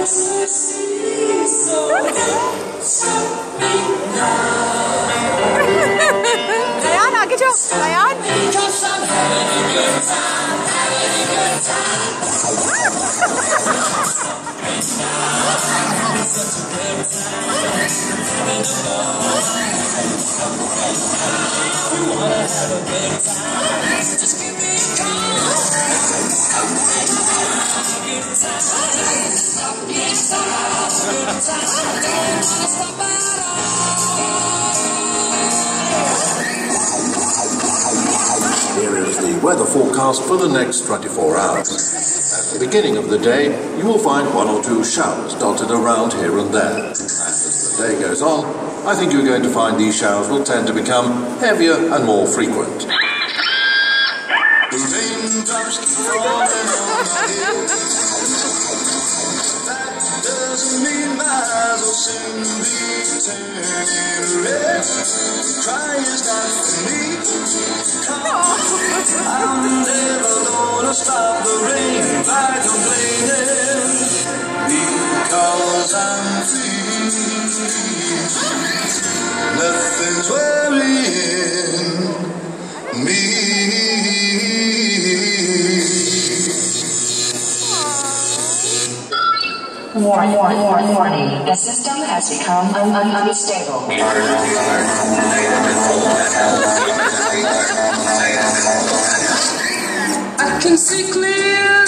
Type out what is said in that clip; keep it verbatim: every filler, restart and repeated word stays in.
Ryan, आगे जाओ, Ryan. Here is the weather forecast for the next twenty-four hours. At the beginning of the day, you will find one or two showers dotted around here and there. As the day goes on, I think you're going to find these showers will tend to become heavier and more frequent. The raindrops keep falling on my head. That doesn't mean my eyes will soon be turning red. Crying is not for me. I'm never gonna stop the rain by complaining, because I'm free. Nothing's worrying me. Warning, warning, warning. The system has become un un unstable. I can see clear.